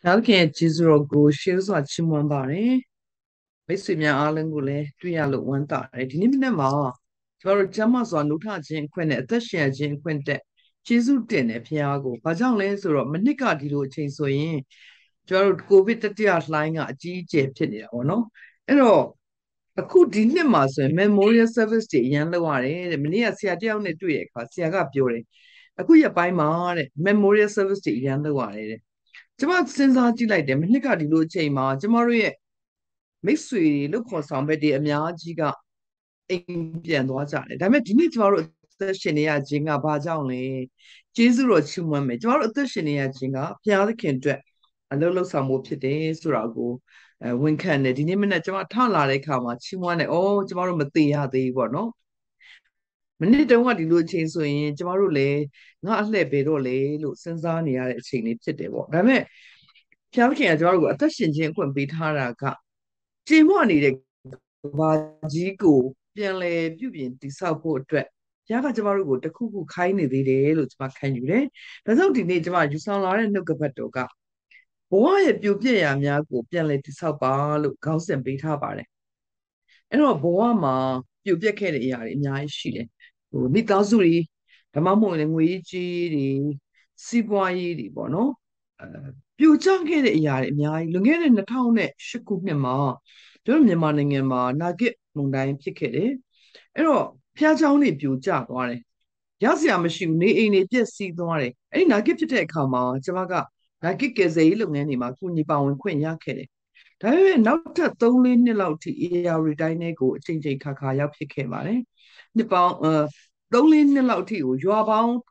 ဘုရားသခင်ရဲ့ကျေးဇူးတော်ကိုရှေးစွာချီးမွမ်းပါတယ်မိတ်ဆွေများအားလုံးကိုလည်းတွေ့ရလို့ဝမ်းသာတယ်ဒီနေ့မနေ့မှာကျမတို့ကျမ်းမာစွာနှုတ်ထခြင်းအခွင့်နဲ့အသက်ရှင်ခြင်းအခွင့်တဲ့ကျေးဇူးတင်တယ်ဘုရားကိုဘာကြောင့်လဲဆိုတော့မနစ်ကဒီလိုအချိန်ဆိုရင်ကျမတို့ကိုဗစ်တတိယလှိုင်းကအကြီးအကျယ်ဖြစ်နေတာပေါ့နော်အဲ့တော့အခုဒီနှစ်မှာဆိုရင် Memorial Service တွေအရန်လုပ်ရတယ်တဲ့မနေ့ကဆရာတယောက်နဲ့တွေ့တဲ့အခါဆရာကပြောတယ်အခုရက်ပိုင်းမှာတဲ့ Memorial Service တွေအရန်လုပ်ရတယ်တဲ့ကျမစဉ်းစားကြည့်လိုက်တယ်မနှစ်ကဒီလိုအချိန်မှာကျမတို့ရဲ့မိတ်ဆွေတွေလုပ်ခေါ်ဆောင်ဘက်တွေအများကြီးကအိမ်ပြန်သွားကြတယ်ဒါပေမဲ့ဒီနေ့ကျမတို့အသက်ရှင်နေရခြင်းကဘာကြောင့်လဲကျေးဇူးတော်ချီးမွမ်းမယ်ကျမတို့အသက်ရှင်နေရခြင်းကဘုရားသခင်အတွက်အလုပ်လုပ်ဆောင်မှုဖြစ်တယ်ဆိုတာကိုဝန်ခံတယ်ဒီနေ့မနေ့ကျမထလာတဲ့အခါမှာချီးမွမ်းတယ်အော်ကျမတို့မသေးရသေးဘူးပေါ့နော်မနေ့တုန်းကဒီလိုအချိန်ဆိုရင်ကျမတို့လည်းငါအလှည့်ပဲတော့လေလို့စဉ်းစားနေရတဲ့အချိန်လေးဖြစ်တယ်ပေါ့ဒါပေမဲ့ဖျားခင်ကကျမတို့ကိုအသက်ရှင်ခြင်းအခွင့်ပေးထားတာကကြေမွနေတဲ့ကဘာကြီးကိုပြန်လဲပြုပြင်တိဆောက်ဖို့အတွက်ဘုရားကကျမတို့ကိုတခုခုခိုင်းနေသေးတယ်လို့ကျမခံယူတယ်။ဒါကြောင့်ဒီနေ့ကျမယူဆောင်လာတဲ့နှုတ်ကပတ်တော်ကဘဝရဲ့ပြိုပြည့်ရာများကိုပြန်လဲတိဆောက်ပါလို့ခေါင်းစဉ်ပေးထားပါတယ်။အဲ့တော့ဘဝမှာပြိုပြက်ခဲ့တဲ့အရာတွေအများကြီးရှိတယ်။မိသားစုတွေဓမ္မမဟုတ်ရင်ငွေကြီးတွေစီးပွားရေးတွေပေါ့နော်။ပြိုကျခဲ့တဲ့အရာတွေအများကြီးလွန်ခဲ့တဲ့2008ခုနှစ်မှာတို့မြန်မာနိုင်ငံမှာနာဂစ်မုန်တိုင်းဖြစ်ခဲ့တယ်အဲ့တော့ဖျားချောင်းတွေပြိုကျသွားတယ်ရစရာမရှိဘူးနေအိမ်တွေပျက်စီးသွားတယ်အဲ့ဒီနာဂစ်ဖြစ်တဲ့အခါမှာကျွန်မကနာဂစ်ကယ်ဆယ်ရေးလုပ်ငန်းတွေမှာကုညီပါဝင်ခွင့်ရခဲ့တယ်ဒါပေမဲ့နောက်ထပ်3-4နှစ်လောက်ထိ AR တိုင်းတွေကိုအချိန်ချင်းခါခါရောက်ဖြစ်ခဲ့ပါတယ်နှစ်ပေါင်း3-4နှစ်လောက်ထိကိုရွာပေါင်း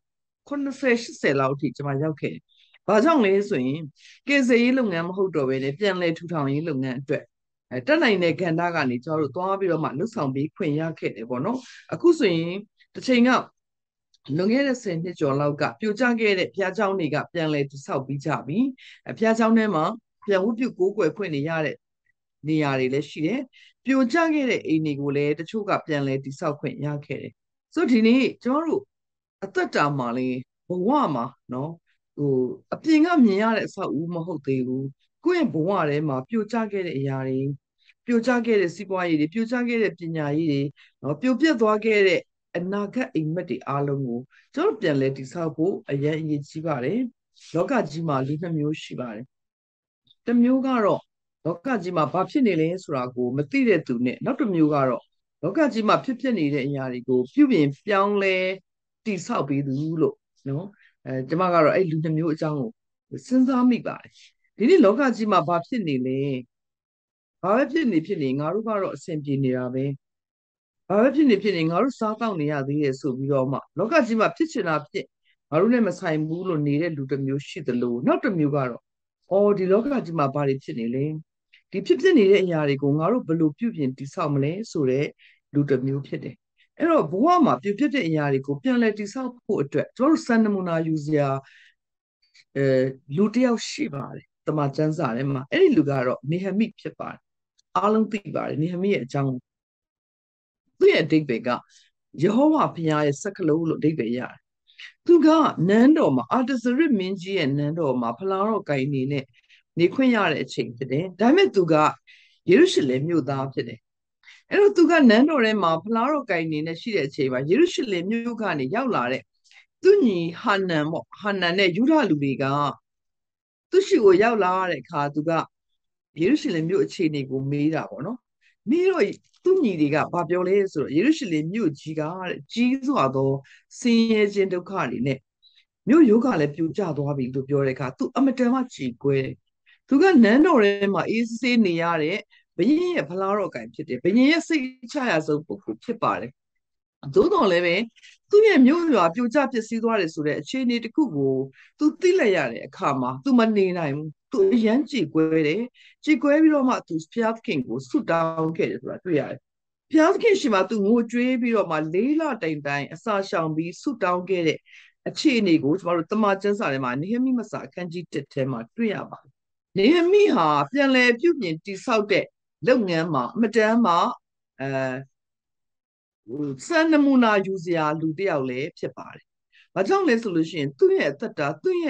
80-80လောက်ထိကျွန်မရောက်ခဲ့တယ်ဘာကြောင့်လဲဆိုရင်ကယ်ဆယ်ရေးလုပ်ငန်းမဟုတ်တော့ဘဲနဲ့ပြန်လည်ထူထောင်ရေးလုပ်ငန်းအတွက်တက်နိုင်တဲ့ကဏ္ဍကနေကျွန်တော်တို့သွားပြီးတော့မှလှုပ်ဆောင်ပြီးခွင့်ရခဲ့တယ်ပေါ့နော်အခုဆိုရင်တစ်ချိန်ကလွန်ခဲ့တဲ့10နှစ်ကျော်လောက်ကပြိုကျခဲ့တဲ့ဘုရားကျောင်းတွေကပြန်လည်တည်ဆောက်ပြီးကြပြီဘုရားကျောင်းထဲမှာပြန်ဝတ်ပြုကိုးကွယ်ခွင့်နေရတဲ့နေရာတွေလည်းရှိတယ်ပြိုကျခဲ့တဲ့အိမ်တွေကိုလည်းတချို့ကပြန်လည်တည်ဆောက်ခွင့်ရခဲ့တယ်ဆိုတော့ဒီနေ့ကျွန်တော်တို့အသက်တာမှာလေဘဝမှာနော်အပြင်ကမြင်ရတဲ့အဆောက်အဦမဟုတ်သေးဘူးကိုယ့်ရဲ့ဘဝထဲမှာပြိုကျခဲ့တဲ့အရာတွေပြိုကျခဲ့တဲ့စီးပွားရေးတွေပြိုကျခဲ့တဲ့ပညာရေးတွေနော်ပြိုပြက်သွားခဲ့တဲ့အနာဂတ်အိမ်မက်တွေအားလုံးကိုကျွန်တော်ပြန်လဲတည်ဆောက်ဖို့အရင်အရေးကြီးပါတယ်လောကကြီးမှာလူ2မျိုးရှိပါတယ်တစ်မျိုးကတော့လောကကြီးမှာဘာဖြစ်နေလဲဆိုတာကိုမသိတဲ့သူနဲ့နောက်တစ်မျိုးကတော့လောကကြီးမှာဖြစ်ဖြစ်နေတဲ့အရာတွေကိုပြုပြင်ပြောင်းလဲတည်ဆောက်ပြီးသူလို့နော်ကျမကတော့အဲ့လူ2မျိုးအကြောင်းကိုစဉ်းစားမိပါတယ်ဒီနေ့လောကကြီးမှာဘာဖြစ်နေလဲဘာပဲဖြစ်နေငါတို့ကတော့အဆင်ပြေနေတာပဲဘာပဲဖြစ်နေငါတို့စားတောက်နေရသေးတယ်ဆိုပြီးတော့မှလောကကြီးမှာဖြစ်ချင်တာဖြစ်ငါတို့နဲ့မဆိုင်ဘူးလို့နေတဲ့လူတစ်မျိုးရှိသလိုနောက်တစ်မျိုးကတော့အော်ဒီလောကကြီးမှာဘာတွေဖြစ်နေလဲဒီဖြစ်နေတဲ့အရာတွေကိုငါတို့ဘယ်လိုပြုပြင်တည်ဆောက်မလဲဆိုတဲ့လူတစ်မျိုးဖြစ်တယ်အဲ့တော့ဘဝမှာပြဖြစ်တဲ့အရာတွေကိုပြန်လည်တည်ဆောက်ဖို့အတွက်ကျွန်တော်တို့စံနမူနာယူစရာလူတစ်ယောက်ရှိပါတယ်တမန်ကျမ်းစာထဲမှာအဲ့ဒီလူကတော့နေဟမိဖြစ်ပါတယ်အားလုံးသိပါတယ်နေဟမိရဲ့အကြောင်းသူ့ရဲ့အဓိပ္ပာယ်ကယေဟောဝါဘုရားရဲ့စက္ကလုံးလို့အဓိပ္ပာယ်ရတယ်သူကနန်းတော်မှာအာတဇရစ်မင်းကြီးရဲ့နန်းတော်မှာဖလားတော်ကိုင်နေနဲ့နေခွင့်ရတဲ့အချိန်ဖြစ်တယ်ဒါပေမဲ့သူကယေရုရှလင်မြို့သားဖြစ်တယ်အဲ့တော့သူကနန်းတော်ထဲမှာဖလားတော်ကိုင်နေနဲ့ရှိတဲ့အချိန်မှာယေရုရှလင်မြို့ကနေရောက်လာတဲ့သူညီဟာနန်ပေါ့ဟာနန်နဲ့ယူဒလူတွေကသူရှိကိုရောက်လာတဲ့အခါသူကယေရုရှလင်မြို့အခြေအနေကိုမေးတာပေါ့နော်မေးတော့သူညီတွေကဘာပြောလဲဆိုတော့ယေရုရှလင်မြို့ကြီးကတဲ့ကြီးစွာသောဆင်းရဲခြင်းဒုက္ခတွေနဲ့မြို့ရိုးကလည်းပြိုကျသွားပြီလို့ပြောတဲ့အခါသူအမတန်မှကြည်ကွဲတယ်သူကနန်းတော်ထဲမှာအေးဆေးနေရတဲ့ဘုရင်ရဲ့ဖလားတော်ကိုင်ဖြစ်တယ်ဘုရင်ရဲ့စိတ်ချရဆုံးပုဂ္ဂိုလ်ဖြစ်ပါတယ်သို့တော်လည်းပဲသူ့ရဲ့မြို့ရွာပြိုကျပျက်စီးသွားတယ်ဆိုတဲ့အခြေအနေတစ်ခုကိုသူသိလိုက်ရတဲ့အခါမှာသူမနေနိုင်ဘူးသူအရန်ကြည်ကွဲတယ်ကြည်ကွဲပြီးတော့မှသူဘုရားသခင်ကိုဆုတောင်းခဲ့တယ်ဆိုတာတွေ့ရတယ်ဘုရားသခင်ရှင်မှာသူငိုကြွေးပြီးတော့မှ4 လတိုင်တိုင်အစာရှောင်ပြီးဆုတောင်းခဲ့တဲ့အခြေအနေကိုကျမတို့တမန်ကျမ်းစာထဲမှာနေဟမိမစာအခန်းကြီး1ထဲမှာတွေ့ရပါတယ်နေဟမိဟာပြန်လည်ပြုပြင်တည်ဆောက်တဲ့လုပ်ငန်းမှာအမတန်မှစံနမူနာယူစရာလူတစ်ယောက်လည်းဖြစ်ပါတယ်။ဘာကြောင့်လဲဆိုလို့ရှိရင်သူ့ရဲ့အသက်တာသူ့ရဲ့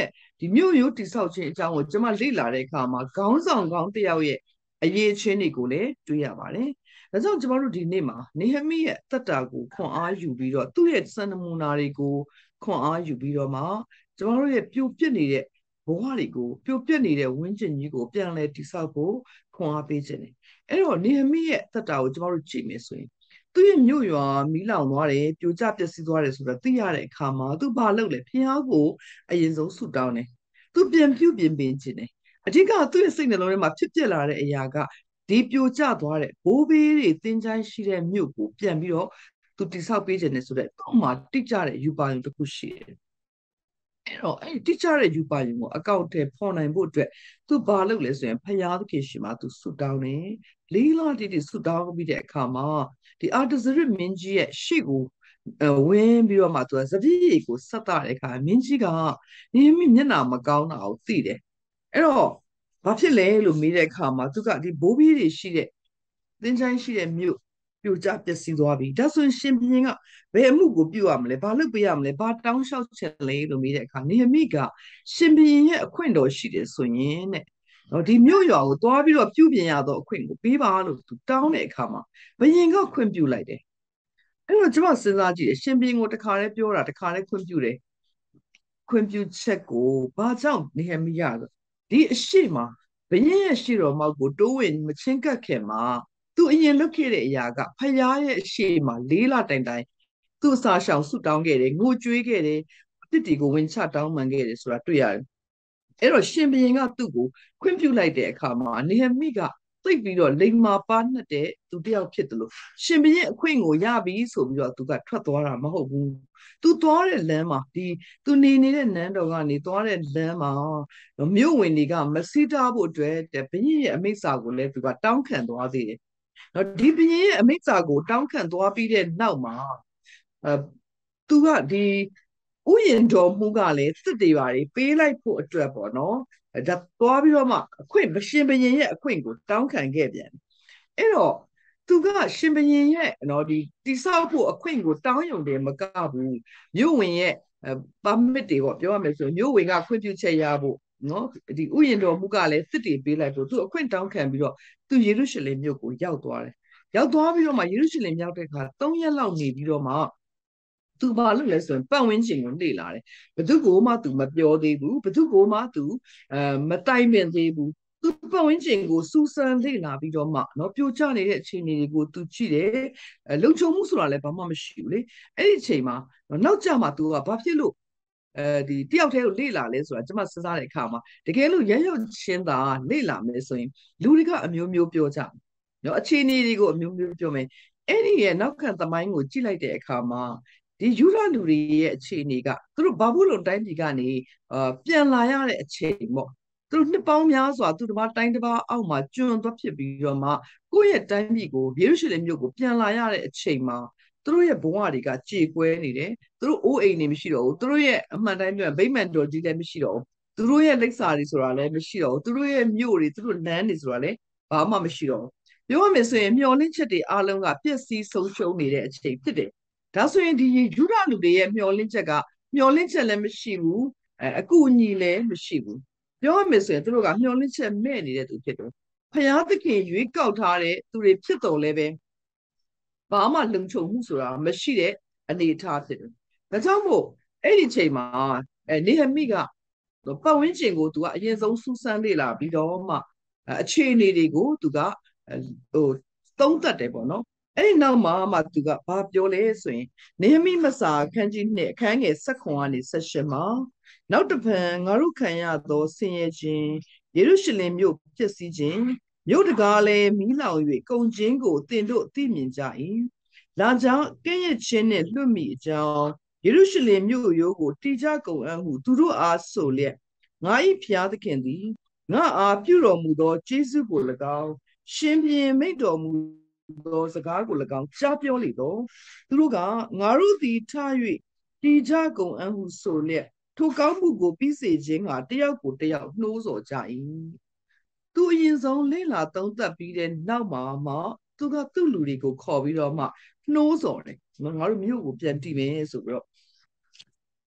ဒီမြို့ရိုးတိဆောက်ခြင်းအကြောင်းကိုကျွန်မလေ့လာတဲ့အခါမှာခေါင်းဆောင်ကောင်းတစ်ယောက်ရဲ့အရေးချင်းတွေကိုလည်းတွေ့ရပါတယ်။ဒါကြောင့်ကျွန်တော်တို့ဒီနေ့မှာနေဟမိရဲ့သက်တာကိုခွန်အားယူပြီးတော့သူ့ရဲ့စံနမူနာတွေကိုခွန်အားယူပြီးတော့မှကျွန်တော်တို့ရဲ့ပြိုပြစ်နေတဲ့ဘဝတွေကိုပြိုပြစ်နေတဲ့ဝန်းကျင်ကြီးကိုပြန်လဲတိဆောက်ဖို့ခွန်အားပေးခြင်းတယ်။အဲ့တော့နေဟမိရဲ့သက်တာကိုကျွန်တော်တို့ကြည့်မယ်ဆိုရင်သူ့ရဲ့မြို့ရွာမီးလောင်သွားတယ်ပြိုကျပျက်စီးသွားတယ်ဆိုတော့သိရတဲ့အခါမှာသူဘာလုပ်လဲဖျားကိုအရင်ဆုံးဆုတောင်းတယ်သူပြန်ပြုပြင်ပေးခြင်းတယ်အဓိကသူ့ရဲ့စိတ်နှလုံးထဲမှာဖြစ်ပျက်လာတဲ့အရာကဒီပြိုကျသွားတဲ့ဘိုးဘေးတွေသင်ချိုင်းရှိတဲ့မြို့ကိုပြန်ပြီးတော့သူတိဆောက်ပေးခြင်းတယ်ဆိုတော့တော့မှတိကျတဲ့ယူပါယုံတစ်ခုရှိတယ်အဲ့တော့အဲ့တိကျတဲ့ယူပါယုံကိုအကောင့်ထဲပေါ်နိုင်ဖို့အတွက်သူဘာလုပ်လဲဆိုရင်ဖျားသခင်ရှိမှသူဆုတောင်းတယ်လေးလာတိဆုတောင်းပြီးတဲ့အခါမှာဒီအာတဇရစ်မင်းကြီးရဲ့ရှေ့ကိုဝင်ပြီးတော့မှသူကစပည့်ကိုဆက်တာတဲ့အခါမင်းကြီးကနေမိမျက်နှာမကောင်းတာကိုသိတယ်အဲ့တော့ဘာဖြစ်လဲလို့မေးတဲ့အခါမှာသူကဒီဘိုးဘီးတွေရှိတဲ့သင်္ချိုင်းရှိတဲ့မြို့ပြိုကျပျက်စီးသွားပြီဒါဆိုရင်ရှင်ဘုရင်ကဘယ်အမှုကိုပြုရမလဲဘာလုပ်ပေးရမလဲဘာတောင်းလျှောက်ချက်လဲလို့မေးတဲ့အခါနေမိကရှင်ဘုရင်ရဲ့အခွင့်တော်ရှိတယ်ဆိုရင်တဲ့တော့ဒီမြို့ရွာကိုသွားပြီးတော့ပြုပြင်ရတော့အခွင့်ကိုပေးပါလို့သူတောင်းတဲ့အခါမှာဘုရင်ကခွင့်ပြုလိုက်တယ်အဲ့တော့ကျွန်မစဉ်းစားကြည့်တယ်ရှင်ဘုရင်ကိုတခါတည်းပြောတာတခါတည်းခွင့်ပြုတယ်ခွင့်ပြုချက်ကိုဘာကြောင့်နေဟမိယဆိုဒီအရှိမဘုရင်ရဲ့ရှိတော်မောက်ကိုတိုးဝင်မချင်းကပ်ခင်မှာသူအရင်လုပ်ခဲ့တဲ့အရာကဖယားရဲ့အရှိမလေးလတိုင်တိုင်သူ့အစာရှောင်ဆုတောင်းခဲ့တယ်ငိုကြွေးခဲ့တယ်အပြစ်တွေကိုဝင်ချတောင်းပန်ခဲ့တယ်ဆိုတာတွေ့ရတယ်အဲ့တော့ရှင်ဘုရင်ကသူ့ကိုခွင့်ပြုလိုက်တဲ့အခါမှာနေဟမိကသိပြီးတော့လိမ္မာပါနှက်တဲ့သူတယောက်ဖြစ်တယ်လို့ရှင်ဘုရင်အခွင့်ကိုရပြီဆိုပြီးတော့သူကထွက်သွားတာမဟုတ်ဘူးသူသွားတဲ့လမ်းမှာသူနေနေတဲ့နန်းတော်ကနေသွားတဲ့လမ်းမှာမြို့ဝင်တွေကမစီးတားဖို့အတွက်ဘုရင်ရဲ့အမိန့်စာကိုလည်းသူကတောင်းခံသွားသေးတယ်ဒီဘုရင်ရဲ့အမိန့်စာကိုတောင်းခံသွားပြီးတဲ့နောက်မှာသူကဒီဥယျာဉ်တော်မှုကလည်းစစ်တွေပါတွေပေးလိုက်ဖို့အတွက်ပေါ့နော်ဒါသွားပြီးတော့မှအခွင့်ရှင်ဘုရင်ရဲ့အခွင့်ကိုတောင်းခံခဲ့ပြန်အဲ့တော့သူကရှင်ဘုရင်ရဲ့နော်ဒီတိဆောက်ဖို့အခွင့်ကိုတောင်းရုံတည်းမကဘူးမြို့ဝင်ရဲ့ပါမစ်တွေပေါ့ပြောရမယ်ဆိုမြို့ဝင်ကခွင့်ပြုချက်ရဖို့နော်ဒီဥယျာဉ်တော်မှုကလည်းစစ်တွေပေးလိုက်ဖို့သူအခွင့်တောင်းခံပြီးတော့သူယေရုရှလင်မြို့ကိုရောက်သွားတယ်ရောက်သွားပြီးတော့မှယေရုရှလင်ရောက်တဲ့အခါ3 ရက်လောက်နေပြီးတော့မှသူဘာလို့လဲဆိုရင်ပတ်ဝန်းကျင်ကိုလေ့လာတယ်ဘသူကိုမှသူမပြောသေးဘူးဘသူကိုမှသူမတိုင်ပင်သေးဘူးသူပတ်ဝန်းကျင်ကိုစူးစမ်းလေ့လာပြီးတော့မှနော်ပြိုကျနေတဲ့အခြေအနေတွေကိုသူကြည့်တယ်လုံခြုံမှုဆိုတာလည်းဘာမှမရှိဘူးလေအဲ့ဒီအချိန်မှာနောက်ကျမှသူကဘာဖြစ်လို့ဒီတယောက်တည်းကိုလေ့လာလဲဆိုတာကျွန်မစဉ်းစားတဲ့အခါမှာတကယ်လို့ရရောက်ချင်းသာလေ့လာမယ်ဆိုရင်လူတွေကအမျိုးမျိုးပြောကြနော်အခြေအနေတွေကိုအမျိုးမျိုးပြောမယ်အဲ့ဒီရဲ့နောက်ခံသမိုင်းကိုကြည့်လိုက်တဲ့အခါမှာဒီယူရလူတွေရဲ့အခြေအနေကသူတို့ဘာဘူးလုံတိုင်းပြည်ကနေပြန်လာရတဲ့အချိန်ပေါ့သူတို့နှစ်ပေါင်းများစွာသူတစ်ပါးတိုင်းတစ်ပါးအောက်မှာကျွန်းသွားဖြစ်ပြီးတော့မှကိုယ့်ရဲ့တိုင်းပြည်ကိုယေရုရှလင်မြို့ကိုပြန်လာရတဲ့အချိန်မှာသူတို့ရဲ့ဘဝတွေကကြေကွဲနေတယ်သူတို့အိုးအိမ်တွေမရှိတော့ဘူးသူတို့ရဲ့အမှန်တိုင်းပြောဗိမာန်တော်ကြီးလည်းမရှိတော့ဘူးသူတို့ရဲ့လက်စာတွေဆိုတာလည်းမရှိတော့ဘူးသူတို့ရဲ့မြို့တွေသူတို့လမ်းတွေဆိုတာလည်းဘာမှမရှိတော့ဘူးပြောရမယ်ဆိုရင်မျောလင့်ချက်တွေအားလုံးကပျက်စီးဆုံးရှုံးနေတဲ့အချိန်ဖြစ်တယ်ဒါဆိုရင်ဒီယူဒလူတွေရဲ့မျောလင့်ချက်ကမျောလင့်ချက်လည်းမရှိဘူးအကူအညီလည်းမရှိဘူးပြောရမယ်ဆိုရင်သူတို့ကမျောလင့်ချက်မဲ့နေတဲ့သူဖြစ်တယ်ဖယားသခင်ရွေးကောက်ထားတဲ့သူတွေဖြစ်တော်လဲပဲဘာမှလုံခြုံမှုဆိုတာမရှိတဲ့အနေအထားဖြစ်တယ်ဒါကြောင့်မို့အဲ့ဒီချိန်မှာနေဟမိကပတ်ဝန်းကျင်ကိုသူကအရင်ဆုံးစူးစမ်းလေ့လာပြီးတော့မှအခြေအနေတွေကိုသူကသုံးသပ်တယ်ပေါ့နော်အဲ့ဒီနောက်မှာသူကဘာပြောလဲဆိုရင်နေဟမိမစာခန်းကြီး2အခန်းငယ်19ကနေ18မှာနောက်တစ်ဖန်ငါတို့ခံရသောဆင်းရဲခြင်းယေရုရှလင်မြို့ပျက်စီးခြင်းမြို့တကားလည်းမီးလောင်၍ကုန်ခြင်းကိုသင်တို့သိမြင်ကြ၏လာကြောင့်ကဲ့ရဲ့ခြင်းနှင့်လွတ်မိအကြောင်းယေရုရှလင်မြို့ရိုးကိုတိကျကုန်အံ့ဟုသူတို့အားဆိုလျက်ငါ၏ဖျားသခင်သည်ငါအားပြုတော်မူသောကျေးဇူးကို၎င်းရှင်ဘုရင်မိန့်တော်မူသောစကားကို၎င်းကြားပြောလေတော့သူတို့ကငါတို့သည်ထ၍တိကျကုန်အံ့ဟုဆိုလျက်ထိုကောင်းမှုကိုပြီးစေခြင်းကတယောက်ကိုတယောက်နှိုးဆော်ကြ၏သူအရင်ဆုံးလေ့လာသုံးသပ်ပြီးတဲ့နောက်မှာသူကသူ့လူတွေကိုခေါ်ပြီးတော့မှနှိုးဆော်တယ်ငါတို့မြို့ကိုပြန်တည်မယ်ဆိုပြီးတော့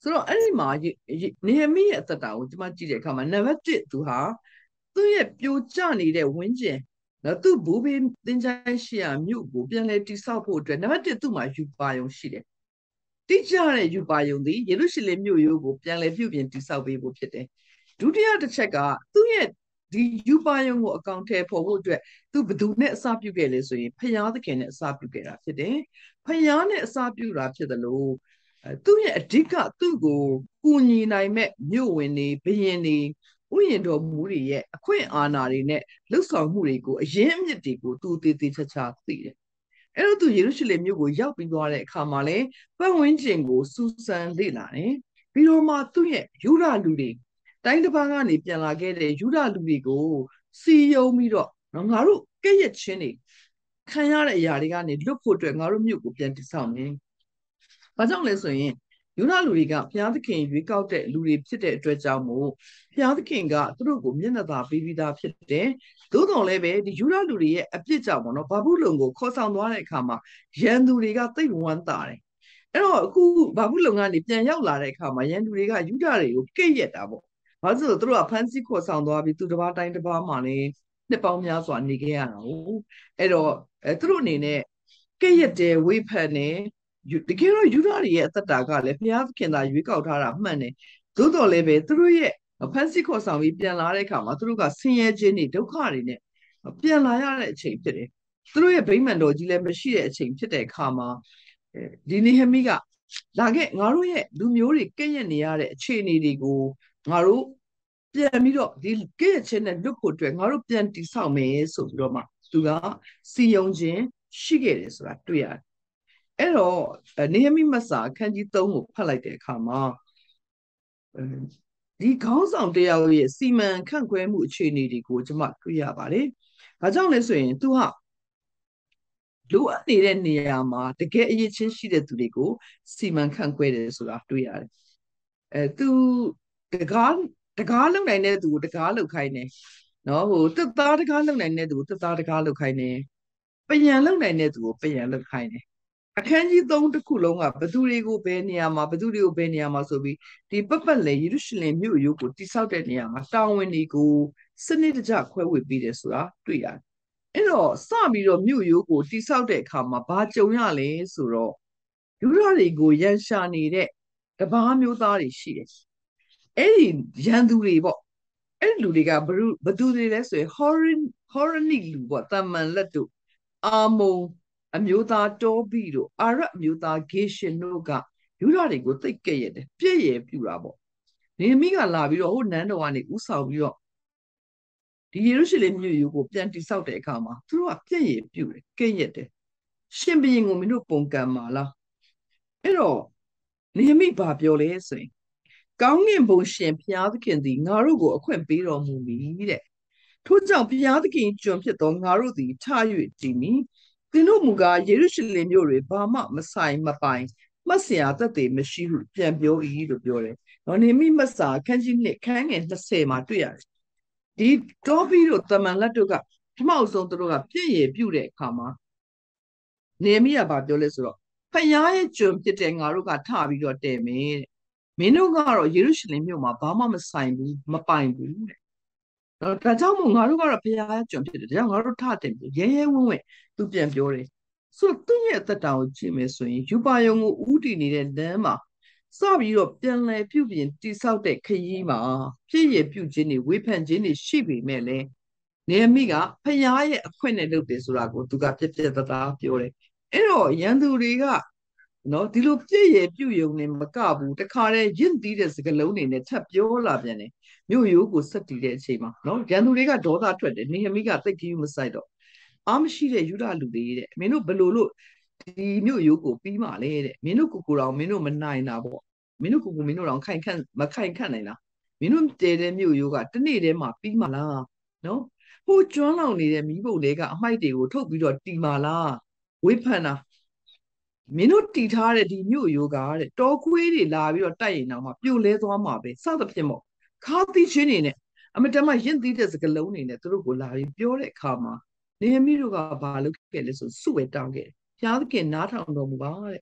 ဆိုတော့အဲ့ဒီမှာနေဟမိရဲ့အသက်တာကိုကျွန်မကြည့်တဲ့အခါမှာနံပါတ်1သူဟာသူ့ရဲ့ပြိုကျနေတဲ့ဝင်းကျင်နော်သူ့ဘူဘေးသင်္ချိုင်းရှိရာမြို့ကိုပြန်လဲတိဆောက်ဖို့အတွက်နံပါတ်1သူ့မှာယူပါယုံရှိတယ်တိကျတဲ့ယူပါယုံသည်ယေရုရှလင်မြို့ရိုးကိုပြန်လဲပြုပြင်တိဆောက်ပေးဖို့ဖြစ်တယ်ဒုတိယတစ်ချက်ကသူ့ရဲ့ဒီယူပါယုံကိုအကောင့်ထဲပေါ်ဖို့အတွက်သူဘယ်သူနဲ့အစပြုခဲ့လဲဆိုရင်ဖယားသခင်နဲ့အစပြုခဲ့တာဖြစ်တယ်ဖယားနဲ့အစပြုတာဖြစ်တယ်လို့သူ့ရဲ့အဓိကသူ့ကိုကူညီနိုင်မဲ့မြို့ဝင်တွေဘယင်တွေဥယျာဉ်တော်မူတွေရဲ့အခွင့်အာဏာတွေနဲ့လှုပ်ဆောင်မှုတွေကိုအရင်အမြစ်တွေကိုသူတည်တည်ချာချာသိတယ်အဲ့တော့သူယေရုရှလင်မြို့ကိုရောက်ပြီးသွားတဲ့အခါမှာလည်းပတ်ဝန်းကျင်ကိုစူးစမ်းလေ့လာတယ်ပြီးတော့မှသူ့ရဲ့ယူဒလူတွေတိုင်းတစ်ပါးကနေပြန်လာခဲ့တဲ့ယူဒလူတွေကိုစီယုံပြီးတော့ငါတို့ကဲ့ရဲ့ချင်းတွေခံရတဲ့အရာတွေကနေလွတ်ဖို့အတွက်ငါတို့မြို့ကိုပြန်တည်ဆောက်မယ်။ဘာကြောင့်လဲဆိုရင်ယူဒလူတွေကဘုရားသခင်ရွေးကောက်တဲ့လူတွေဖြစ်တဲ့အတွက်ကြောင့်မို့ဘုရားသခင်ကသူတို့ကိုမျက်နှာသာပေးပြီးသားဖြစ်တယ်။သို့တော်လည်းပဲဒီယူဒလူတွေရဲ့အပြစ်ကြောင့်ပေါ့နော်ဘာဘူးလုံကိုခေါ်ဆောင်သွားတဲ့အခါမှာရန်သူတွေကသိပ်ဝမ်းသာတယ်။အဲ့တော့အခုဘာဘူးလုံကနေပြန်ရောက်လာတဲ့အခါမှာရန်သူတွေကယူဒတွေကိုကဲ့ရဲ့တာပေါ့။ဘာလို့လဲဆိုတော့သူတို့ကဖမ်းဆီးခေါ်ဆောင်သွားပြီးသူတစ်ပါးတိုင်းတစ်ပါးမှလည်းနှစ်ပေါင်းများစွာနေခဲ့ရတာဟုတ်။အဲ့တော့သူတို့အနေနဲ့ကဲ့ရဲ့တယ်ဝေဖန်တယ်တကယ်တော့ယူဒတွေရဲ့အသက်တာကလည်းဘုရားသခင်သာရွေးကောက်ထားတာမှန်တယ်သို့တော်လည်းပဲသူတို့ရဲ့ဖန်ဆီးခေါ်ဆောင်ပြီးပြန်လာတဲ့အခါမှာသူတို့ကဆင်းရဲခြင်းတွေဒုက္ခတွေနဲ့ပြန်လာရတဲ့အချိန်ဖြစ်တယ်သူတို့ရဲ့ဗိမာန်တော်ကြီးလည်းမရှိတဲ့အချိန်ဖြစ်တဲ့အခါမှာဒီနေဟမိကလာခဲ့ငါတို့ရဲ့လူမျိုးတွေကဲ့ရဲ့နေရတဲ့အခြေအနေတွေကိုငါတို့ပြန်ပြီးတော့ဒီကဲ့ရဲ့ခြင်းနဲ့လွတ်ဖို့အတွက်ငါတို့ပြန်တည်ဆောက်မယ်ဆိုပြီးတော့မှသူကစီယုံခြင်းရှိခဲ့တယ်ဆိုတာတွေ့ရတယ်အဲ့တော့နေဟမိမတ်စာအခန်းကြီး3ကိုဖတ်လိုက်တဲ့အခါမှာဒီခေါင်းဆောင်တယောက်ရဲ့စီမံခန့်ခွဲမှုအခြေအနေတွေကိုကျွန်မတွေ့ရပါတယ်။ဘာကြောင့်လဲဆိုရင်သူဟာလိုအပ်နေတဲ့နေရာမှာတကယ်အရေးချင်းရှိတဲ့သူတွေကိုစီမံခန့်ခွဲတယ်ဆိုတာတွေ့ရတယ်။သူတကားလုံနိုင်တဲ့သူကိုတကားလုံခိုင်းတယ်။နော်ဟိုတက်သားတကားလုံနိုင်တဲ့သူကိုတက်သားတကားလုံခိုင်းတယ်။ပယံလုံနိုင်တဲ့သူကိုပယံလုံခိုင်းတယ်အခန်းကြီး3တစ်ခုလုံးကဘသူတွေကိုဘယ်နေရာမှာဘသူတွေကိုဘယ်နေရာမှာဆိုပြီးဒီပတ်ပတ်လည်ယေရုရှလင်မြို့ရိုးကိုတိဆောက်တဲ့နေရာမှာတာဝန်တွေကိုစနစ်တကျခွဲဝေပေးတယ်ဆိုတာတွေ့ရတယ်။အဲ့တော့စပြီးတော့မြို့ရိုးကိုတိဆောက်တဲ့အခါမှာဘာကြုံရလဲဆိုတော့ယူဒတွေကိုရန်ရှာနေတဲ့တပါးမျိုးသားတွေရှိတယ်။အဲ့ဒီရန်သူတွေပေါ့အဲ့ဒီလူတွေကဘသူတွေလဲဆိုရင်ဟောရနိလူပေါ့တမန်လက်တို့အာမုံအမျိုးသားတောဘိတို့အာရအမျိုးသားဂေရှင်တို့ကယူဒတွေကိုသိပ်ကဲ့ရဲ့တယ်ပြည့်ရပြူတာပေါ့နေမိကလာပြီးတော့ဟိုနန်းတော်ကနေဥဆောင်ပြီးတော့ဒီယေရုရှလင်မြို့ရိုးကိုပြန်တိဆောက်တဲ့အခါမှာသူတို့ကပြည့်ရပြူတယ်ကဲ့ရဲ့တယ်ရှင်ဘုရင်ကိုမင်းတို့ပုံကံပါလားအဲ့တော့နေမိဘာပြောလဲဆိုရင်ကောင်းကင်ဘုံရှင်ဘုရားသခင်သည်ငါတို့ကိုအခွင့်ပေးတော်မူမည်တဲ့ထို့ကြောင့်ဘုရားသခင်ကျွန်ဖြစ်သောငါတို့သည်ထ၍တည်မည်သင်တို့မူကားယေရုရှလင်မြို့တွေဘာမှမဆိုင်မပိုင်မှတ်စရာသက်သေမရှိဟုပြန်ပြော၏လို့ပြောတယ်။နော်နေမိမတ်စာခန်းကြီး1ခန်းငယ်20မှာတွေ့ရတယ်။ဒီတောဘိတို့တမန်လက်တို့ကပထမဆုံးသူတို့ကပြည့်ရပြုတဲ့အခါမှာနေမိကဘာပြောလဲဆိုတော့ဖယားရဲ့ကျွန်ဖြစ်တဲ့ငါတို့ကထပြီးတော့တည်မယ်တဲ့။မင်းတို့ကတော့ယေရုရှလင်မြို့မှာဘာမှမဆိုင်ဘူးမပိုင်ဘူးတဲ့။ဒါကြောင့်မို့ငါတို့ကတော့ဘုရားရဲ့ကျွန်ဖြစ်တယ်။ဒါကြောင့်ငါတို့ထတယ်ရဲရဲဝံ့ဝံ့သူပြန်ပြောတယ်။ဆိုတော့သူ့ရဲ့အသက်တာကိုကြည့်မယ်ဆိုရင်ယူပါယုံကိုဥတည်နေတဲ့လမ်းမှာစပြီးတော့ပြန်လည်ပြုပြင်တိဆောက်တဲ့ခရီးမှာပြည့်ရပြုခြင်းတွေဝေဖန်ခြင်းတွေရှိပေမဲ့လည်းနေမိကဖယားရဲ့အခွင့်နဲ့လုပ်တယ်ဆိုတာကိုသူကပြပြတသားပြောတယ်။အဲ့တော့ရန်သူတွေကနော်ဒီလိုပြည့်ရပြုယုံနေမကဘူးတခါတည်းရင့်သီးတဲ့စကားလုံးတွေနဲ့ထပ်ပြောလာပြန်တယ်မြို့ရိုးကိုဆက်တည်တဲ့အချိန်မှာနော်ရန်သူတွေကဒေါသထွက်တယ်နေဟမိကသိတ်ကြီးမဆိုင်တော့အားမရှိတဲ့ယူဒလူတွေတဲ့မင်းတို့ဘယ်လိုလို့ဒီမြို့ရိုးကိုပြီးမှလဲတဲ့မင်းတို့ကိုတော်မင်းတို့မနိုင်တာပေါ့မင်းတို့ကိုမင်းတို့တော့ခိုင်ခန့်မခိုင်ခန့်နိုင်လားမင်းတို့တဲတဲ့မြို့ရိုးကတနေ့တည်းမှပြီးမှလားနော်ဟိုကျွမ်းလောင်နေတဲ့မိဘတွေကအမိုက်တွေကိုထုတ်ပြီးတော့တီမှလားဝေးဖန်တာမင်းတို့တီထားတဲ့ဒီမြို့ရိုးကတဲ့တောခွေးတွေလာပြီးတော့တိုက်ရင်တော့မှပြိုလဲသွားမှာပဲစသဖြင့်ပေါ့ခါသီချင်းနေနဲ့အမတမရင့်သီးတဲ့စကလုံးနေနဲ့သူတို့ကိုလာပြီးပြောတဲ့အခါမှာနေဟမိတို့ကဘာလုပ်ခဲ့လဲဆိုစုဝဲတောင်းခဲ့ဘုရားသခင်နားထောင်တော်မူပါတဲ့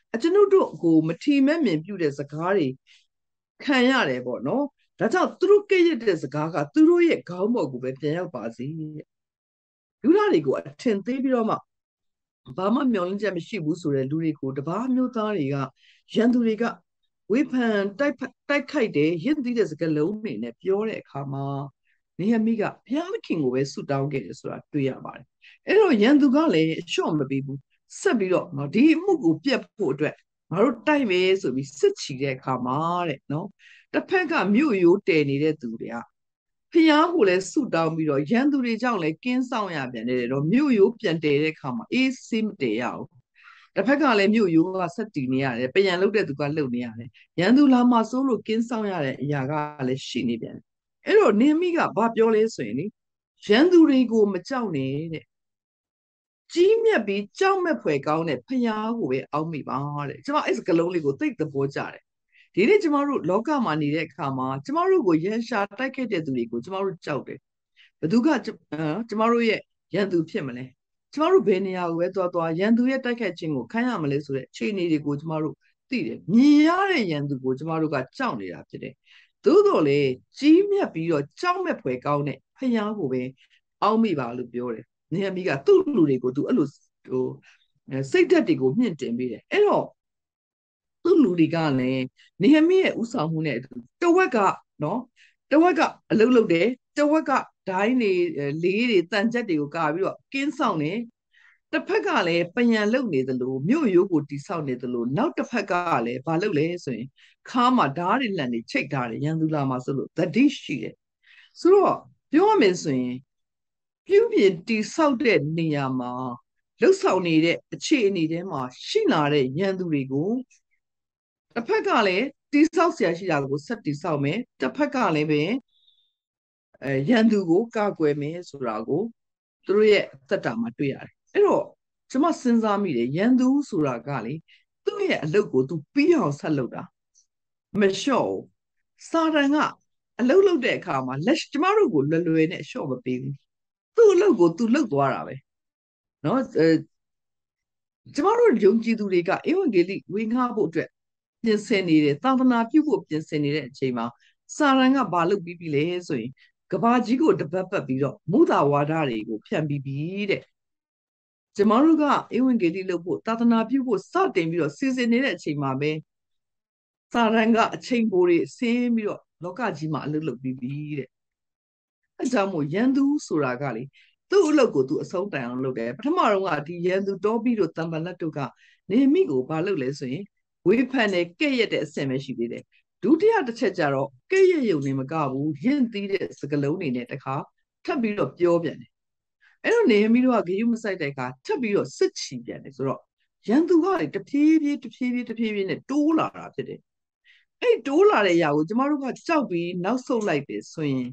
ကျွန်ုပ်တို့ကိုမထီမဲ့မြင်ပြုတဲ့စကားတွေခံရတယ်ပေါ့နော်ဒါကြောင့်သူတို့ကဲ့ရဲ့တဲ့စကားကသူတို့ရဲ့ခေါင်းပေါ်ကိုပဲပြန်ရောက်ပါစေလူသားတွေကိုအထင်သေးပြီးတော့မှဘာမှမျှော်လင့်ချက်မရှိဘူးဆိုတဲ့လူတွေကိုတပါးမျိုးသားတွေကရန်သူတွေကဝေဖန်တိုက်ခိုက်တယ်ရင့်သီးတဲ့စကားလုံးတွေနဲ့ပြောတဲ့အခါမှာနေဟမိကဘုရားသခင်ကိုပဲဆုတောင်းခဲ့တယ်ဆိုတာတွေ့ရပါတယ်အဲ့တော့ရန်သူကလည်းအလျှော့မပေးဘူးဆက်ပြီးတော့ဒီအမှုကိုပြတ်ဖို့အတွက်ငါတို့တိုက်မယ်ဆိုပြီးစစ်ချီတဲ့အခါမှာတဲ့နော်တစ်ဖက်ကမြို့ရိုးတည်နေတဲ့သူတွေကဖျားကိုလည်းဆုတောင်းပြီးတော့ရန်သူတွေကြောင့်လည်းကင်းဆောင်ရပြန်တယ်တော့မြို့ရိုးပြန်တည်တဲ့အခါမှာအေးဆေးမတည်ရဘူးတစ်ဖက်ကလည်းမြို့ရိုးကဆက်တည်နေရတယ်ပြန်လုတဲ့သူကလှုပ်နေရတယ်ရန်သူလာမှစိုးလို့ကင်းဆောင်ရတဲ့အရာကလည်းရှိနေပြန်တယ်အဲ့တော့နေမိကဘာပြောလဲဆိုရင်လေရန်သူတွေကိုမကြောက်နဲ့တဲ့ကြီးမြတ်ပြီးကြောက်မဲ့ဖွယ်ကောင်းတဲ့ဖျားကိုပဲအောက်မိပါတဲ့ကျွန်မအဲ့စကလုံးလေးကိုသိသဘောကျတယ်ဒီနေ့ကျမတို့လောကမှာနေတဲ့အခါမှာကျမတို့ကိုရန်ရှာတိုက်ခဲ့တဲ့သူတွေကိုကျမတို့ကြောက်တယ်ဘယ်သူကကျမတို့ရဲ့ရန်သူဖြစ်မလဲကျမတို့ဘယ်နေရာကိုပဲသွားရန်သူရဲ့တိုက်ခိုက်ခြင်းကိုခံရမလဲဆိုတဲ့အခြေအနေတွေကိုကျမတို့သိတယ်မြင်ရတဲ့ရန်သူကိုကျမတို့ကကြောက်နေတာဖြစ်တယ်သို့တော်လေကြီးမြတ်ပြီးတော့ကြောက်မဲ့ဖွယ်ကောင်းတဲ့ဖျားကိုပဲအောက်မိပါလို့ပြောတယ်နေဟမိကသူ့လူတွေကိုသူအဲ့လိုဟိုစိတ်ဓာတ်တွေကိုမြင့်တင်ပေးတယ်အဲ့တော့သူ့လူတွေကလည်းနေဟမိရဲ့ဥဆောင်မှုနဲ့တဝက်ကနော်တဝက်ကအလုပ်လုပ်တယ်တဝက်ကဒိုင်းတွေလေးတွေတန်ကြက်တွေကိုကာပြီးတော့ကင်းဆောင်တယ်တစ်ဖက်ကလည်းပယံလုတ်နေသလိုမြို့ရိုးကိုတိဆောက်နေသလိုနောက်တစ်ဖက်ကလည်းဘာလုပ်လဲဆိုရင်ခါမှာဓာတ်တွေလန့်နေချိတ်ထားတယ်ရန်သူလာမှာဆိုလို့သတိရှိတယ်ဆိုတော့ပြောရမယ်ဆိုရင်ပြုပြင်တိဆောက်တဲ့နေရာမှာလှုပ်ဆောင်နေတဲ့အခြေအနေထဲမှာရှိလာတဲ့ရန်သူတွေကိုတစ်ဖက်ကလည်းတိဆောက်ဆရာရှိတာကိုဆက်တိဆောက်မယ်တစ်ဖက်ကလည်းပဲရန်သူကိုကာကွယ်မယ်ဆိုတာကိုသူတို့ရဲ့အသက်တာမှာတွေ့ရတယ်အဲ့တော့ကျွန်မစဉ်းစားမိတယ်ရန်သူဆိုတာကလေသူ့ရဲ့အလုပ်ကိုသူပြီးအောင်ဆက်လုပ်တာမလျှော့ဘူးစာတန်ကအလုပ်လုပ်တဲ့အခါမှာကျမတို့ကိုလွယ်လွယ်နဲ့လျှော့မပေးဘူးသူ့အလုပ်ကိုသူလုပ်သွားတာပဲနော်ကျမတို့ယုံကြည်သူတွေကဧဝံဂေလိဝေငှဖို့အတွက်ပြင်ဆင်နေတယ်သာသနာပြုဖို့ပြင်ဆင်နေတဲ့အချိန်မှာစာရန်ကဘာလုပ်ပြီးပြီလဲဆိုရင်ကဘာကြီးကိုတပတ်ပတ်ပြီးတော့မုသာဝါဒတွေကိုဖြန့်ပြီးပြီတဲ့ကျမတို့ကဧဝံဂေလိလုပ်ဖို့သာသနာပြုဖို့စတင်ပြီးတော့စီစဉ်နေတဲ့အချိန်မှာပဲစာရန်ကအချိန်ပိုတွေဆင်းပြီးတော့လောကကြီးမှာအလုပ်လုပ်ပြီးပြီတဲ့အဲကြောင့်မို့ရန်သူဆိုတာကလေသူ့အလုပ်ကိုသူအဆုံးတိုင်အောင်လုပ်တယ်ပထမတော့ကဒီရန်သူတောပြီးတော့တံပလက်တို့ကနေမိကိုဘာလုပ်လဲဆိုရင်ဝေဖန်တယ်ကဲ့ရဲ့တဲ့အဆင့်ပဲရှိသေးတယ်ဒုတိယတစ်ချက်ကျတော့ကဲ့ရဲ့ရုံနေမကဘူးရင့်သီးတဲ့စကားလုံးတွေနဲ့တခါထပ်ပြီးတော့ပြောပြန်တယ်အဲ့တော့နေမိတို့ကဂယုမဆိုင်တဲ့အခါထပ်ပြီးတော့စစ်ချီပြန်တယ်ဆိုတော့ရန်သူကလေတဖြည်းဖြည်းနဲ့တိုးလာတာဖြစ်တယ်အဲ့တိုးလာတဲ့အရာကိုကျမတို့ကကြောက်ပြီးနောက်ဆုတ်လိုက်တယ်ဆိုရင်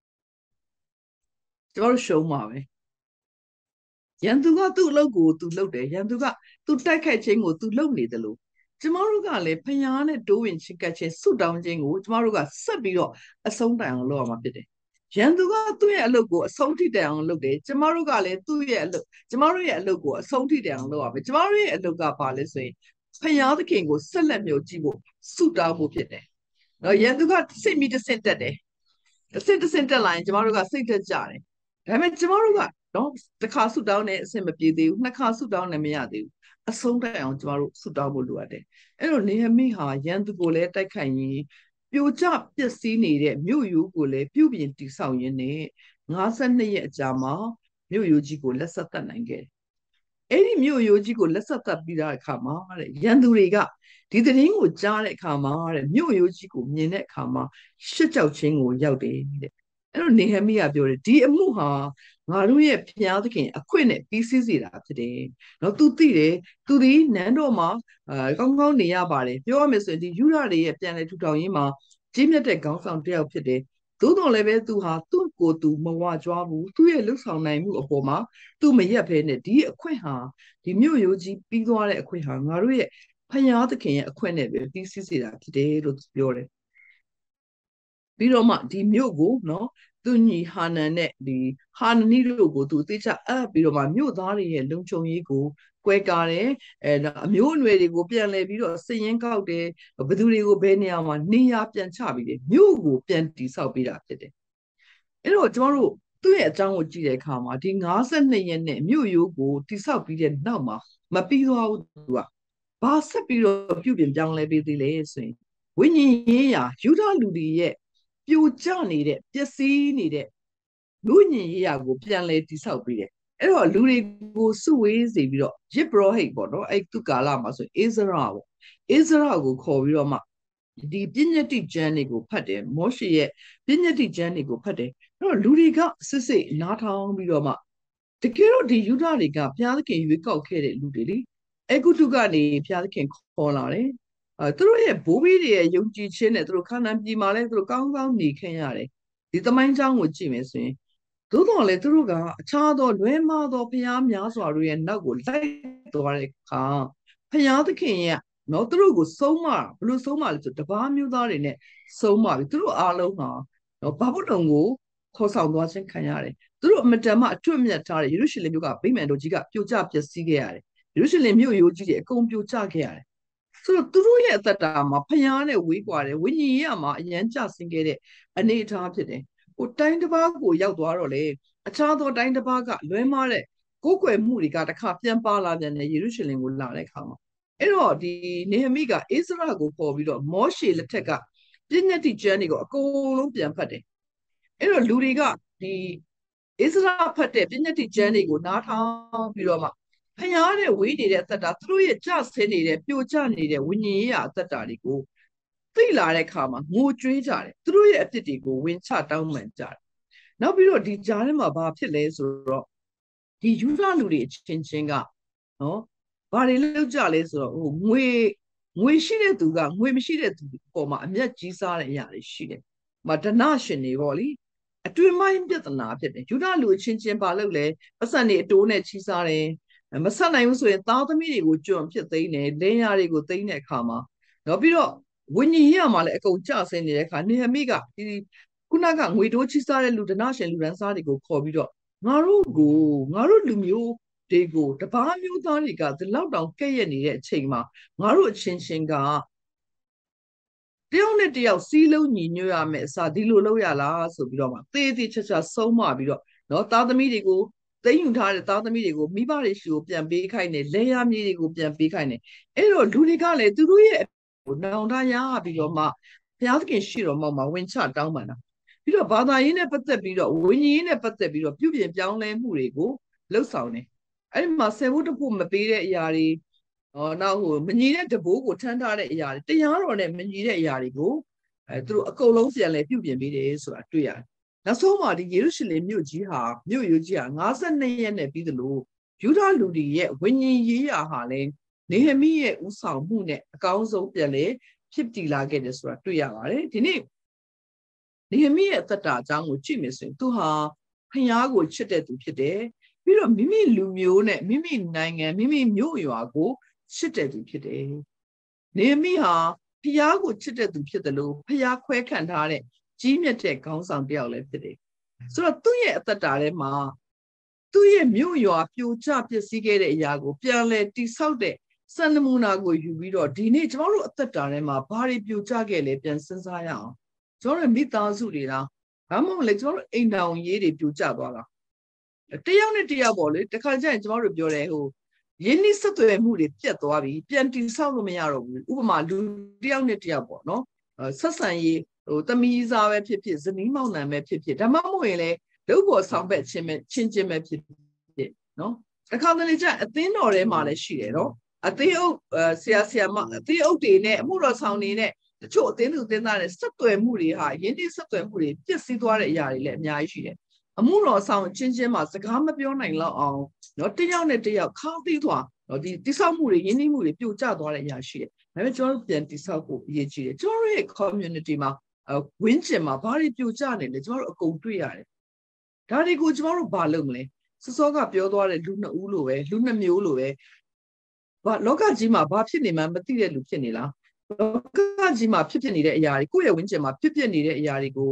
ကျမတို့ရှုံးပါပဲရန်သူကသူ့အလုပ်ကိုသူလုပ်တယ်ရန်သူကသူတိုက်ခိုက်ခြင်းကိုသူလုပ်နေတယ်လို့ကျမတို့ကလည်းဖျားနဲ့တိုးဝင်ချစ်ကပ်ခြင်းဆုတောင်းခြင်းကိုကျမတို့ကဆက်ပြီးတော့အဆုံးတိုင်အောင်လုပ်ရမှာဖြစ်တယ်ရန်သူကသူ့ရဲ့အလုပ်ကိုအဆုံးထိတိုင်အောင်လုပ်တယ်ကျမတို့ကလည်းသူ့ရဲ့အလုပ်ကျမတို့ရဲ့အလုပ်ကိုအဆုံးထိတိုင်အောင်လုပ်ရမယ်ကျမတို့ရဲ့အလုပ်ကဘာလဲဆိုရင်ဖျားသခင်ကိုဆက်လက်မြှုပ်ကြည့်ဖို့ဆုတောင်းဖို့ဖြစ်တယ်နော်ရန်သူကစိတ်မိတဆင့်တက်တယ်တစ်ဆင့်တက်လာရင်ကျမတို့ကစိတ်သက်ကြတယ်ဒါပေမဲ့ကျမတို့ကနော်တစ်ခါဆုတောင်းတဲ့အဆင်မပြေသေးဘူးနှစ်ခါဆုတောင်းလည်းမရသေးဘူးအဆုံးတိုင်အောင်ကျမတို့ဆုတောင်းဖို့လိုအပ်တယ်အဲ့တော့နေဟမိဟာရန်သူကိုလည်းတိုက်ခိုက်ရင်းပြိုကျပျက်စီးနေတဲ့မြို့ရိုးကိုလည်းပြုပြင်တည်ဆောက်ရင်းနဲ့52ရက်အကြာမှာမြို့ရိုးကြီးကိုလက်ဆက်သတ်နိုင်ခဲ့တယ်အဲ့ဒီမြို့ရိုးကြီးကိုလက်ဆက်သတ်ပြီးတဲ့အခါမှာတဲ့ရန်သူတွေကဒီသတင်းကိုကြားတဲ့အခါမှာတဲ့မြို့ရိုးကြီးကိုမြင်တဲ့အခါမှာရှစ်ကြောက်ခြင်းကိုရောက်တယ်တဲ့အဲ့တော့နေဟမိကပြောတယ်ဒီအမှုဟာငါတို့ရဲ့ဘုရားသခင်အခွင့်နဲ့ပြီးစီးစေတာဖြစ်တယ်။နော် तू သိတယ်။ तू ဒီနန်းတော်မှာကောင်းကောင်းနေရပါတယ်။ပြောရမယ်ဆိုရင်ဒီယူရတွေရဲ့ပြန်လည်ထူထောင်ရေးမှာကြီးမြတ်တဲ့ခေါင်းဆောင်တစ်ယောက်ဖြစ်တယ်။သို့တော်လည်းပဲ तू ဟာသူ့ကိုယ်သူမဝကြွားဘူး။သူ့ရဲ့လှုပ်ဆောင်နိုင်မှုအပေါ်မှာ तू မရက်ဘဲနဲ့ဒီအခွင့်ဟာဒီမြို့ရိုးကြီးပြီးသွားတဲ့အခွင့်ဟာငါတို့ရဲ့ဘုရားသခင်ရဲ့အခွင့်နဲ့ပဲပြီးစီးစေတာဖြစ်တယ်လို့ပြောတယ်။ပြီးတော့မှဒီမြို့ကိုနော်သူညီဟာနန်နဲ့ဒီဟာနနီတို့ကိုသူအသေးချအပ်ပြီးတော့မှမြို့သားတွေရဲ့လုံခြုံရေးကိုကွဲကားတယ်အမျိုးအနွယ်တွေကိုပြန်လဲပြီးတော့စည်ရင်းကောက်တယ်ဘယ်သူတွေကိုဘယ်နေရာမှာနေရာပြန်ချပြီးတယ်မြို့ကိုပြန်တည်ဆောက်ပေးတာဖြစ်တယ်အဲ့တော့ကျွန်တော်တို့သူ့ရဲ့အကြောင်းကိုကြည့်တဲ့အခါမှာဒီ52ရက်နဲ့မြို့ရိုးကိုတည်ဆောက်ပြီးတဲ့နောက်မှာမပြီးသွားဘူးသူကဘာဆက်ပြီးတော့ပြုပြင်ပြောင်းလဲပေးသေးလဲဆိုရင်ဝိညာဉ်ရေးရာယူဒလူတွေရဲ့ပြိုကျနေတဲ့ပျက်စီးနေတဲ့လူညင်ရေးရာကိုပြန်လဲတည်ဆောက်ပေးတယ်အဲ့တော့လူတွေကိုစုဝေးစေပြီးတော့ယစ်ပရောဟိတ်ပေါ့နော်အဲ့သူကာလမှာဆိုအိဇရာပေါ့အိဇရာကိုခေါ်ပြီးတော့မှဒီပညတ္တိကျမ်းတွေကိုဖတ်တယ်မောရှေရဲ့ပညတ္တိကျမ်းတွေကိုဖတ်တယ်အဲ့တော့လူတွေကစစ်စစ်နားထောင်ပြီးတော့မှတကယ်တော့ဒီယူဒတွေကဘုရားသခင်ရွေးကောက်ခဲ့တဲ့လူတွေလေအဂုတုကနေဘုရားသခင်ခေါ်လာတယ်သူတို့ရဲ့ဘိုးဘေးတွေရဲ့ယုံကြည်ခြင်းနဲ့သူတို့ခါနန်ပြည်မှာလည်းသူတို့ကောင်းကောင်းနေခဲ့ရတယ်ဒီသမိုင်းကြောင်းကိုကြည့်မယ်ဆိုရင်သို့တော်လည်းသူတို့ကအခြားသောလွဲမှားသောဘုရားများစွာတို့ရဲ့နောက်ကိုလိုက်သွားတဲ့အခါဘုရားသခင်ရဲ့နော်သူတို့ကိုဆုံးမဘယ်လိုဆုံးမလဲဆိုတပါးမျိုးသားတွေနဲ့ဆုံးမပြီးသူတို့အားလုံးဟာနော်ဘာဘုတုံကိုခေါ်ဆောင်သွားခြင်းခံရတယ်သူတို့အမတန်မှအထွတ်အမြတ်ထားတဲ့ယေရုရှလင်မြို့ကဗိမာန်တော်ကြီးကပြိုကျပျက်စီးခဲ့ရတယ်ယေရုရှလင်မြို့ရိုးကြီးတွေအကုန်ပြိုကျခဲ့ရတယ်ဆိုတော့သူတို့ရဲ့အသက်တာမှာဖျားနဲ့ဝေးကွာတယ်ဝိညာဉ်ရေးမှာအရန်ကျဆင်းခဲ့တဲ့အနေအထားဖြစ်တယ်ဟိုတိုင်းတစ်ပါးကိုရောက်သွားတော့လေအခြားသောတိုင်းတစ်ပါးကလွဲမှားတဲ့ကိုယ်ကွယ်မှုတွေကတခါပြန်ပါလာပြန်တယ်ယေရုရှလင်ကိုလာတဲ့အခါမှာအဲ့တော့ဒီနေဟမိကအိစရာကိုပေါ်ပြီးတော့မောရှေလက်ထက်ကပြည့်ညတ်တိကျမ်းတွေကိုအကုန်လုံးပြန်ဖတ်တယ်အဲ့တော့လူတွေကဒီအိစရာဖတ်တဲ့ပြည့်ညတ်တိကျမ်းတွေကိုနားထောင်ပြီးတော့မှဖျားတဲ့ဝေးနေတဲ့အသက်တာသူတို့ရဲ့ကြဆင်းနေတဲ့ပြိုကျနေတဲ့ဝိညာဉ်ရေးရာအသက်တာတွေကိုသိလာတဲ့အခါမှာငိုကြွေးကြတယ်သူတို့ရဲ့အဖြစ်တွေကိုဝင်ချတောင်းပန်ကြတယ်နောက်ပြီးတော့ဒီကြားထဲမှာဘာဖြစ်လဲဆိုတော့ဒီယူဒလူတွေအချင်းချင်းကနော်ဘာတွေလုပ်ကြလဲဆိုတော့ဟိုငွေရှိတဲ့သူကငွေမရှိတဲ့သူပေါ်မှာအမျက်ကြီးစားတဲ့အရာတွေရှိတယ်။ဒဏရှင်တွေပေါ့လေအတွင်မိုင်းပြဿနာဖြစ်တယ်ယူဒလူအချင်းချင်းဘာလုပ်လဲပတ်စံတွေအတိုးနဲ့ချီးစားတယ်မဆက်နိုင်ဘူးဆိုရင်သားသမီးတွေကိုကြွန့်ဖြစ်သိမ်းတယ်လင်းရတွေကိုသိမ်းတဲ့အခါမှာနောက်ပြီးတော့ဝိညာဉ်ရေးမှာလည်းအကုန်ကျဆင်းနေတဲ့အခါနေဟမိကဒီခုနကငွေတိုးချီးစားတဲ့လူဒဏရှင်လူရန်စားတွေကိုခေါ်ပြီးတော့ငါတို့လူမျိုးတွေကိုတပားမျိုးသားတွေကဒီလောက်တောင်ကဲ့ရဲ့နေတဲ့အချိန်မှာငါတို့အချင်းချင်းကတယောက်နဲ့တယောက်စီးလုံးညီညွတ်ရမယ်အစားဒီလိုလုပ်ရလားဆိုပြီးတော့မှသေသေးချာချာဆုံးမပြီးတော့နော်သားသမီးတွေကိုသိမ်းယူထားတဲ့သားသမီးတွေကိုမိဘတွေရှိကိုပြန်ပေးခိုင်းတယ်လဲရမြေးတွေကိုပြန်ပေးခိုင်းတယ်အဲ့တော့လူတွေကလည်းသူတို့ရဲ့နောင်တရပြီးတော့မှဘုရားသခင်ရှိတော်မှာဝင်ချတောင်းပန်တာပြီးတော့ဘာသာရေးနဲ့ပတ်သက်ပြီးတော့ဝိညာဉ်ရေးနဲ့ပတ်သက်ပြီးတော့ပြုပြင်ပြောင်းလဲမှုတွေကိုလှုပ်ဆောင်တယ်အဲ့ဒီမှာဆယ်ဖို့တဖို့မပေးတဲ့အရာတွေနောက်မညီတဲ့တဘိုးကိုထမ်းထားတဲ့အရာတွေတရားတော်နဲ့မညီတဲ့အရာတွေကိုသူတို့အကုန်လုံးပြန်လဲပြုပြင်ပေးတယ်ဆိုတာတွေ့ရတယ်နောက်ဆုံးမှာဒီယေရုရှလင်မြို့ကြီးဟာမြို့ရိုးကြီးဟာ52ရက်နဲ့ပြီးသလိုယူဒလူတွေရဲ့ဝိညာဉ်ရေးရာဟာလည်းနေဟမိရဲ့ဥဆောင်မှုနဲ့အကောင်းဆုံးပြန်လဲဖြစ်တည်လာခဲ့တယ်ဆိုတာတွေ့ရပါတယ်ဒီနေ့နေဟမိရဲ့အသက်တာအကြောင်းကိုကြည့်မယ်ဆိုရင်သူဟာဖျားကိုချစ်တဲ့သူဖြစ်တယ်ပြီးတော့မိမိလူမျိုးနဲ့မိမိနိုင်ငံမိမိမြို့ရွာကိုချစ်တဲ့သူဖြစ်တယ်နေဟမိဟာဖျားကိုချစ်တဲ့သူဖြစ်တယ်လို့ဖျားခွဲခံထားတဲ့ကြီးမြတ်တဲ့ခေါင်းဆောင်တယောက်လည်းဖြစ်တယ်ဆိုတော့သူ့ရဲ့အသက်တာထဲမှာသူ့ရဲ့မြို့ရွာပြိုကျပျက်စီးခဲ့တဲ့အရာကိုပြန်လဲတိဆောက်တဲ့စံနမူနာကိုယူပြီးတော့ဒီနေ့ကျွန်တော်တို့အသက်တာထဲမှာဘာတွေပြိုကျခဲ့လဲပြန်စဉ်းစားရအောင်ကျွန်တော်တို့မိသားစုတွေလားဘာမှမလဲကျွန်တော်တို့အိမ်တောင်ရေးတွေပြိုကျသွားတာတယောက်နဲ့တယောက်ပေါ့လေတခါကျရင်ကျွန်တော်တို့ပြောတယ်ဟိုရင်းနှီးဆက်သွယ်မှုတွေပြတ်သွားပြီပြန်တိဆောက်လို့မရတော့ဘူးဥပမာလူတယောက်နဲ့တယောက်ပေါ့နော်ဆက်ဆံရေးဟိုသမီးစားပဲဖြစ်ဖြစ်ဇနီးမောင်နှံပဲဖြစ်ဖြစ်ဒါမှမဟုတ်ရင်လည်းလုပ်ဖို့ဆောင်ဘက်ချင်းချင်းပဲဖြစ်ဖြစ်နော်တခါတလေကျအသင်းတော်ထဲမှာလည်းရှိတယ်နော်အသေးအုပ်ဆရာမအသေးအုပ်တွေနဲ့အမှုတော်ဆောင်တွေနဲ့တချို့အသင်းသူအသင်းသားတွေဆက်သွယ်မှုတွေဟာရင်းနှီးဆက်သွယ်မှုတွေပြည့်စည်သွားတဲ့အရာတွေလည်းအများကြီးရှိတယ်အမှုတော်ဆောင်ချင်းချင်းမှာစကားမပြောနိုင်တော့အောင်နော်တယောက်နဲ့တယောက်ခါးသီးသွားနော်ဒီတိဆောက်မှုတွေရင်းနှီးမှုတွေပြိုကျသွားတဲ့အရာရှိတယ်ဒါပေမဲ့ကျွန်တော်တို့ပြန်တိဆောက်ဖို့အရေးကြီးတယ်ကျွန်တော်တို့ရဲ့ community မှာဝင်းကျင်မှာဘာတွေပြိုကျနေလဲကျွန်တော်တို့အကုန်တွေ့ရတယ်ဒါတွေကိုကျွန်တော်တို့ဘာလုပ်မလဲစောစောကပြောသွားတဲ့လူနှစ်ဦးလိုပဲလူနှစ်မျိုးလိုပဲလောကကြီးမှာဘာဖြစ်နေမှမသိတဲ့လူဖြစ်နေလားလောကကြီးမှာဖြစ်နေတဲ့အရာတွေကိုယ့်ရဲ့ဝင်းကျင်မှာဖြစ်နေတဲ့အရာတွေကို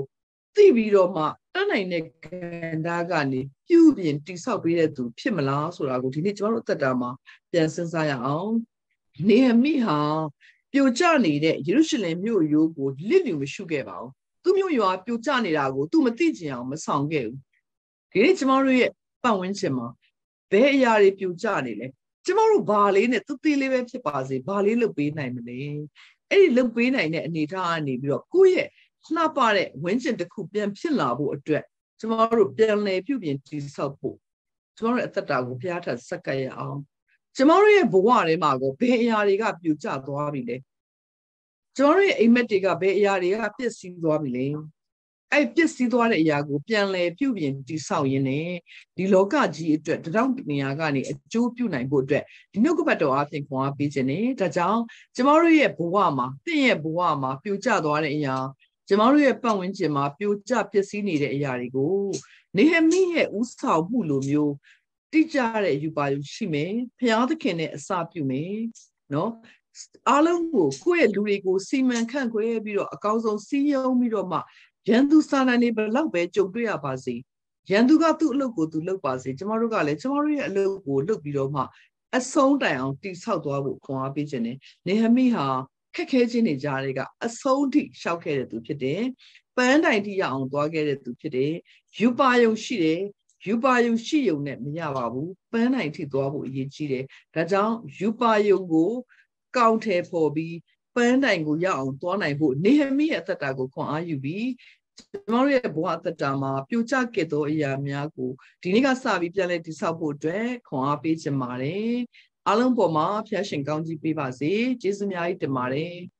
သိပြီးတော့မှတတ်နိုင်တဲ့ကဏ္ဍကနေပြုပြင်တိဆောက်ပေးတဲ့သူဖြစ်မလားဆိုတာကိုဒီနေ့ကျွန်တော်တို့အသက်တာမှာပြန်စဉ်းစားရအောင်နေဟမိဟာပြိုကျနေတဲ့ယေရုရှလင်မြို့ရိုးကိုလစ်လျူမရှုခဲ့ပါဘူးသူမြို့ရွာပြိုကျနေတာကိုသူမသိချင်အောင်မဆောင်ခဲ့ဘူးဒီနေ့ကျွန်တော်တို့ရဲ့ပတ်ဝန်းကျင်မှာဘယ်အရာတွေပြိုကျနေလဲကျွန်တော်တို့ဘာလေးနဲ့သူသေးလေးပဲဖြစ်ပါစေဘာလေးလုပ်ပေးနိုင်မလဲအဲ့ဒီလုပ်ပေးနိုင်တဲ့အနေအထားကနေပြီးတော့ကိုယ့်ရဲ့လှပတဲ့ဝန်းကျင်တစ်ခုပြန်ဖြစ်လာဖို့အတွက်ကျွန်တော်တို့ပြန်လည်ပြုပြင်တည်ဆောက်ဖို့ကျွန်တော်တို့အသက်တာကိုဘုရားထပ်ဆက်ကပ်ရအောင်ကျွန်တော်တို့ရဲ့ဘဝထဲမှာကိုဘယ်အရာတွေကပြိုကျသွားပြီလဲကျွန်တော်တို့ရဲ့အိမ်မက်တွေကဘယ်အရာတွေကပျက်စီးသွားပြီလဲအဲ့ပျက်စီးသွားတဲ့အရာကိုပြန်လည်ပြုပြင်တည်ဆောက်ရင်းနဲ့ဒီလောကကြီးအတွက်တောင်းနေရာကနေအကျိုးပြုနိုင်ဖို့အတွက်ဒီနှုတ်ကပတ်တော်အပြင်ခွန်အားပေးခြင်းနဲ့ဒါကြောင့်ကျွန်တော်တို့ရဲ့ဘဝမှာတင့်ရဲ့ဘဝမှာပြိုကျသွားတဲ့အရာကျွန်တော်တို့ရဲ့ပတ်ဝန်းကျင်မှာပြိုကျပျက်စီးနေတဲ့အရာတွေကိုနေဟမိရဲ့ဥဆောင်မှုလိုမျိုးတိကျတဲ့ယူပါယူရှိမယ်ဘုရားသခင်နဲ့အစာပြုမယ်နော်အားလုံးကိုကိုယ့်ရဲ့လူတွေကိုစီမံခန့်ခွဲပြီးတော့အကောင်းဆုံးစီးရုံးပြီးတော့မှရန်သူစာနာနေဘလောက်ပဲကြုံတွေ့ရပါစေရန်သူကသူ့အလုပ်ကိုသူလုပ်ပါစေကျမတို့ကလည်းကျမတို့ရဲ့အလုပ်ကိုလုပ်ပြီးတော့မှအဆုံးတိုင်အောင်တိဆောက်သွားဖို့ခွန်အားပေးခြင်းနဲ့နေဟမိဟာခက်ခဲခြင်းတွေကြားတွေကအဆုံးထိရှောက်ခဲ့တဲ့သူဖြစ်တယ်ပန်းတိုင်ထိရအောင်သွားခဲ့တဲ့သူဖြစ်တယ်ယူပါယုံရှိတယ်ယူပါယုံရှိယုံနဲ့မရပါဘူးပန်းတိုင်ထိသွားဖို့အရေးကြီးတယ်ဒါကြောင့်ယူပါယုံကိုကောင်းထဲပေါ်ပြီးပန်းတိုင်ကိုရအောင်သွားနိုင်ဖို့နေဟမိရဲ့အသက်တာကိုခွန်အားယူပြီးကျွန်တော်ရဲ့ဘဝအသက်တာမှာပြိုကျခဲ့သောအရာများကိုဒီနေ့ကစပြီးပြန်လည်တည်ဆောက်ဖို့အတွက်ခွန်အားပေးချင်ပါတယ်အားလုံးပေါ်မှာဖျားရှင်ကောင်းကြီးပေးပါစေကျေးဇူးများကြီးတင်ပါတယ်